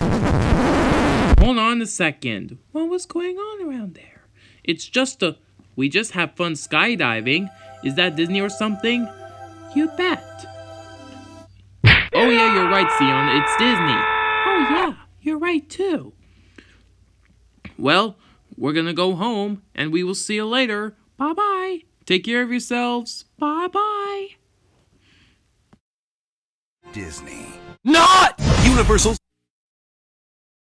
Hold on a second. What was going on around there? It's just we just have fun skydiving. Is that Disney or something? You bet. Oh yeah, you're right, Ciana. It's Disney. Oh yeah, you're right too. Well, we're gonna go home, and we will see you later. Bye-bye. Take care of yourselves. Bye-bye. Disney. Not Universal.